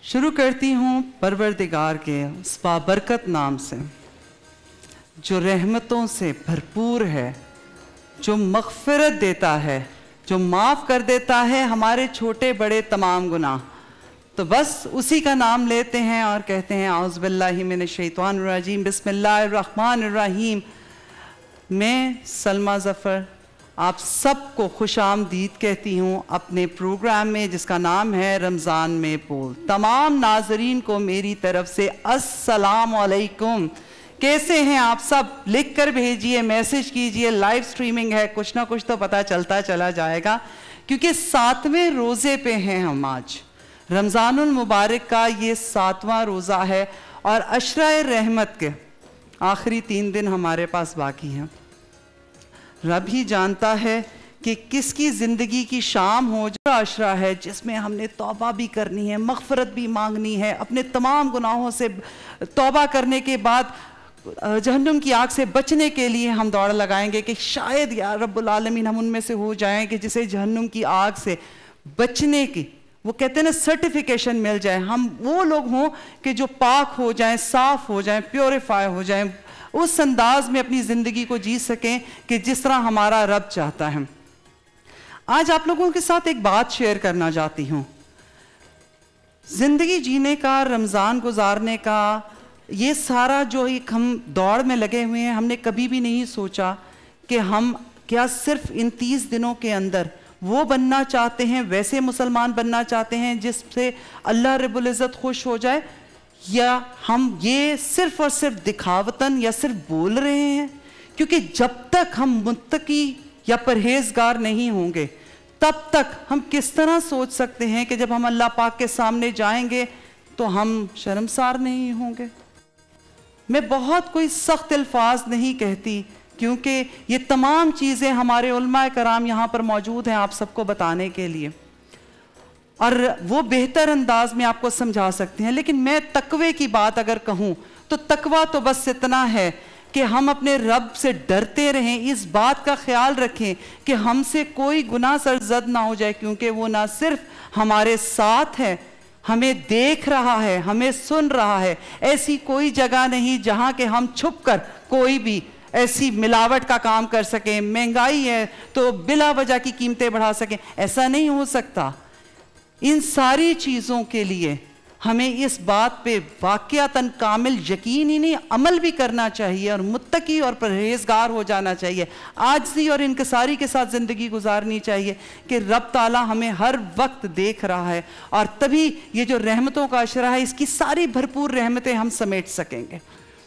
शुरू करती हूँ परवरदिगार के उस बाबरकत नाम से जो रहमतों से भरपूर है, जो मग़फ़िरत देता है, जो माफ़ कर देता है हमारे छोटे बड़े तमाम गुनाह। तो बस उसी का नाम लेते हैं और कहते हैं औज़ु बिल्लाहि मिनश्शैतानिर्रजीम बिस्मिल्लाहिर्रहमानिर्रहीम। मैं सलमा ज़फ़र आप सबको खुशामदीद कहती हूँ अपने प्रोग्राम में जिसका नाम है रमज़ान में बोल। तमाम नाज़रीन को मेरी तरफ से अस्सलाम वालेकुम। कैसे हैं आप सब? लिख कर भेजिए, मैसेज कीजिए, लाइव स्ट्रीमिंग है, कुछ ना कुछ तो पता चलता चला जाएगा क्योंकि 7वें रोज़े पे हैं हम आज। रमज़ानुल मुबारक का ये 7वां रोज़ा है और अशराए रहमत के आखिरी 3 दिन हमारे पास बाकी हैं। रब ही जानता है कि किसकी ज़िंदगी की शाम हो जो अशरा है जिसमें हमने तौबा भी करनी है, मग़फ़िरत भी मांगनी है, अपने तमाम गुनाहों से तौबा करने के बाद जहन्नुम की आग से बचने के लिए हम दौड़ लगाएंगे कि शायद या रब्बुल आलमीन हम उनमें से हो जाएं कि जिसे जहन्नुम की आग से बचने की वो कहते हैं ना सर्टिफिकेशन मिल जाए। हम वो लोग हों कि जो पाक हो जाएं, साफ़ हो जाएं, प्योरीफाई हो जाएं, उस अंदाज में अपनी ज़िंदगी को जी सकें कि जिस तरह हमारा रब चाहता है। आज आप लोगों के साथ एक बात शेयर करना चाहती हूँ। ज़िंदगी जीने का, रमज़ान गुजारने का, ये सारा जो एक हम दौड़ में लगे हुए हैं, हमने कभी भी नहीं सोचा कि हम क्या सिर्फ इन 30 दिनों के अंदर वो बनना चाहते हैं, वैसे मुसलमान बनना चाहते हैं जिससे अल्लाह रब्बुल इज़्ज़त खुश हो जाए, या हम ये सिर्फ और सिर्फ दिखावतन या सिर्फ बोल रहे हैं। क्योंकि जब तक हम मुत्तकी या परहेजगार नहीं होंगे तब तक हम किस तरह सोच सकते हैं कि जब हम अल्लाह पाक के सामने जाएंगे तो हम शर्मसार नहीं होंगे। मैं बहुत कोई सख्त अल्फाज नहीं कहती क्योंकि ये तमाम चीज़ें हमारे उलमाए कराम यहाँ पर मौजूद हैं आप सबको बताने के लिए और वो बेहतर अंदाज में आपको समझा सकते हैं। लेकिन मैं तकवे की बात अगर कहूँ तो तकवा तो बस इतना है कि हम अपने रब से डरते रहें, इस बात का ख्याल रखें कि हमसे कोई गुनाह सरजद ना हो जाए क्योंकि वो ना सिर्फ हमारे साथ है, हमें देख रहा है, हमें सुन रहा है। ऐसी कोई जगह नहीं जहाँ के हम छुप कर कोई भी ऐसी मिलावट का काम कर सकें, महंगाई है तो बिला वजह की कीमतें बढ़ा सकें, ऐसा नहीं हो सकता। इन सारी चीज़ों के लिए हमें इस बात पे वाक़यातन कामिल यकीन ही नहीं अमल भी करना चाहिए और मुत्तकी और परहेजगार हो जाना चाहिए। आजिज़ी और इनकिसारी के साथ ज़िंदगी गुजारनी चाहिए कि रब ताला हमें हर वक्त देख रहा है और तभी ये जो रहमतों का अशरा है इसकी सारी भरपूर रहमतें हम समेट सकेंगे।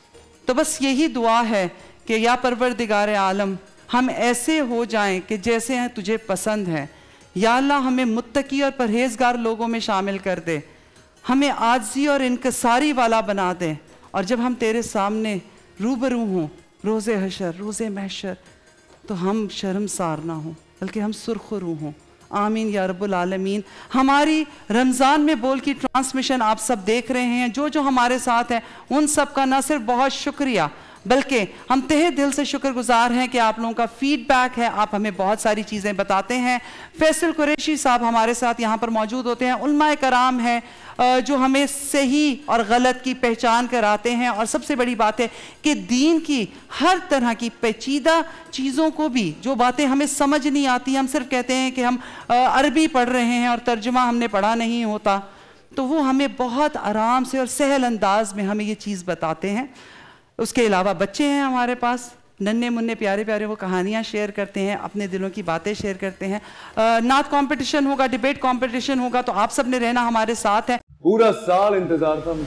तो बस यही दुआ है कि या परवरदिगार आलम हम ऐसे हो जाएं कि जैसे हैं तुझे पसंद है। या अल्लाह हमें मुत्तकी और परहेजगार लोगों में शामिल कर दे, हमें आजिज़ी और इनकिसारी वाला बना दे और जब हम तेरे सामने रूबरू हों रोज़े हशर, रोज़े महशर, तो हम शर्मसार ना हों बल्कि हम सुरखरू हों। आमीन या रब्बुल आलमीन। हमारी रमज़ान में बोल की ट्रांसमिशन आप सब देख रहे हैं, जो जो हमारे साथ हैं उन सब का न सिर्फ बहुत शुक्रिया बल्कि हम तहे दिल से शुक्रगुजार हैं कि आप लोगों का फीडबैक है, आप हमें बहुत सारी चीज़ें बताते हैं। फैसल कुरैशी साहब हमारे साथ यहाँ पर मौजूद होते हैं, उलमाए कराम हैं जो हमें सही और गलत की पहचान कराते हैं और सबसे बड़ी बात है कि दीन की हर तरह की पेचीदा चीज़ों को भी जो बातें हमें समझ नहीं आती, हम सिर्फ कहते हैं कि हम अरबी पढ़ रहे हैं और तर्जुमा हमने पढ़ा नहीं होता, तो वो हमें बहुत आराम से और सहल अंदाज में हमें ये चीज़ बताते हैं। उसके अलावा बच्चे हैं हमारे पास, नन्हे मुन्ने प्यारे प्यारे, वो कहानियाँ शेयर करते हैं, अपने दिलों की बातें शेयर करते हैं। नात कंपटीशन होगा, डिबेट कंपटीशन होगा, तो आप सब ने रहना हमारे साथ है। पूरा साल इंतजार था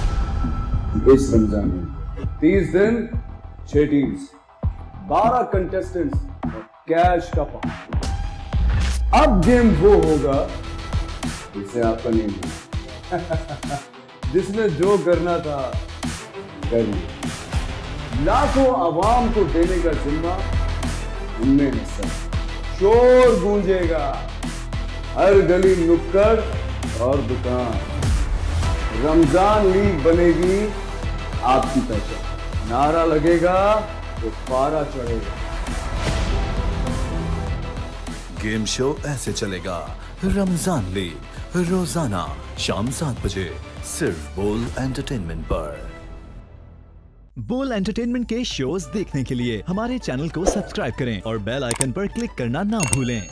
मुझे इस रमजान में। 30 दिन 6 टीम्स, 12 कंटेस्टेंट्स, कैश का पार्ट। अब गेम वो होगा जिसे आपका नहीं होगा जिसने जो करना था कर लिया। लाखों आवाम को देने का जिम्मा उनमें है सर। शोर गूंजेगा हर गली नुक्कड़ और दुकान। रमजान लीग बनेगी आपकी पहचान। नारा लगेगा तो पारा चढ़ेगा। गेम शो ऐसे चलेगा। रमजान लीग रोजाना शाम 7 बजे सिर्फ बोल एंटरटेनमेंट पर। बोल एंटरटेनमेंट के शोज देखने के लिए हमारे चैनल को सब्सक्राइब करें और बेल आइकन पर क्लिक करना ना भूलें।